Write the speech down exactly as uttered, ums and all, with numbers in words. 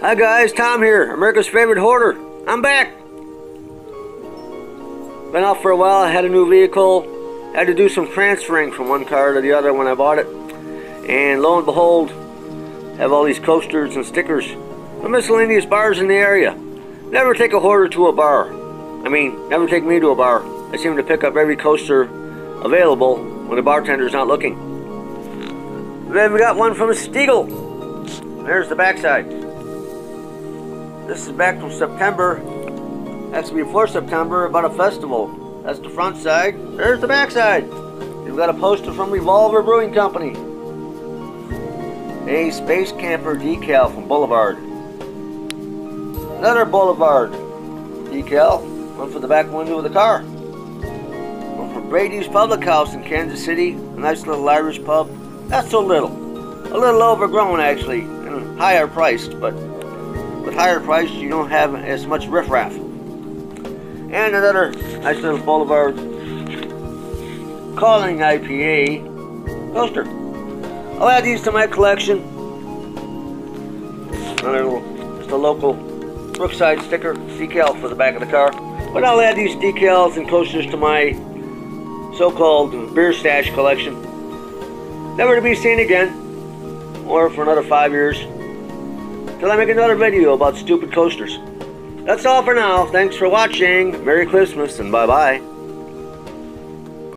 Hi guys, Tom here, America's favorite hoarder. I'm back. Been out for a while. I had a new vehicle. Had to do some transferring from one car to the other when I bought it. And lo and behold, have all these coasters and stickers from miscellaneous bars in the area. Never take a hoarder to a bar. I mean, never take me to a bar. I seem to pick up every coaster available when the bartender's not looking. Then we got one from Stiegel. There's the backside. This is back from September, actually before September, about a festival. That's the front side. There's the back side. We've got a poster from Revolver Brewing Company. A Space Camper decal from Boulevard. Another Boulevard decal, one for the back window of the car. One from Brady's Public House in Kansas City, a nice little Irish pub. Not so little. A little overgrown actually, and higher priced, but with higher price, you don't have as much riffraff. And another nice little Boulevard Calling I P A coaster. I'll add these to my collection. Another little, just a local Brookside sticker decal for the back of the car. But I'll add these decals and coasters to my so-called beer stash collection. Never to be seen again, or for another five years. Till I make another video about stupid coasters. That's all for now. Thanks for watching. Merry Christmas and bye-bye.